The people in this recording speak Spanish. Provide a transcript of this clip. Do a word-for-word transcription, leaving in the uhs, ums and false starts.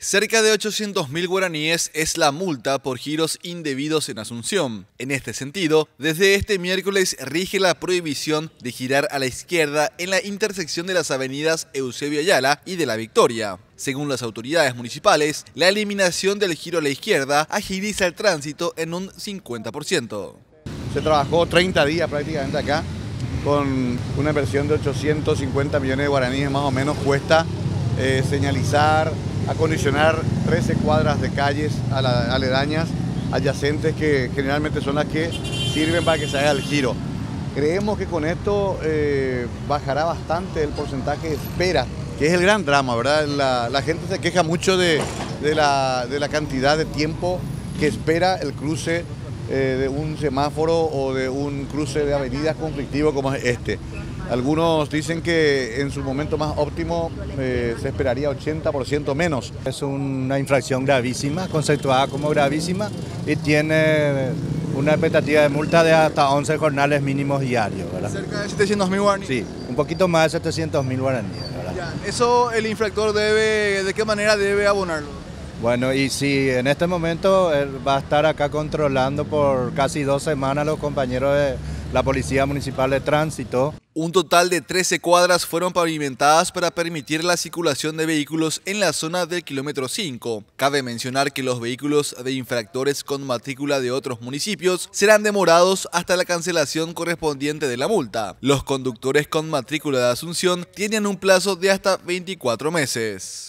Cerca de ochocientos mil guaraníes es la multa por giros indebidos en Asunción. En este sentido, desde este miércoles rige la prohibición de girar a la izquierda en la intersección de las avenidas Eusebio Ayala y de La Victoria. Según las autoridades municipales, la eliminación del giro a la izquierda agiliza el tránsito en un cincuenta por ciento. Se trabajó treinta días prácticamente acá, con una inversión de ochocientos cincuenta millones de guaraníes más o menos cuesta eh, señalizar, acondicionar trece cuadras de calles aledañas, adyacentes, que generalmente son las que sirven para que se haga el giro. Creemos que con esto eh, bajará bastante el porcentaje de espera, que es el gran drama, ¿verdad? La, la gente se queja mucho de, de, la, de la cantidad de tiempo que espera el cruce eh, de un semáforo o de un cruce de avenidas conflictivo como es este. Algunos dicen que en su momento más óptimo eh, se esperaría ochenta por ciento menos. Es una infracción gravísima, conceptuada como gravísima, y tiene una expectativa de multa de hasta once jornales mínimos diarios, ¿verdad? Cerca de setecientos mil guaraníes. Sí, un poquito más de setecientos mil guaraníes, ¿verdad? Ya, ¿eso el infractor debe, de qué manera debe abonarlo? Bueno, y si en este momento él va a estar acá controlando por casi dos semanas a los compañeros de la Policía Municipal de Tránsito. Un total de trece cuadras fueron pavimentadas para permitir la circulación de vehículos en la zona del kilómetro cinco. Cabe mencionar que los vehículos de infractores con matrícula de otros municipios serán demorados hasta la cancelación correspondiente de la multa. Los conductores con matrícula de Asunción tienen un plazo de hasta veinticuatro meses.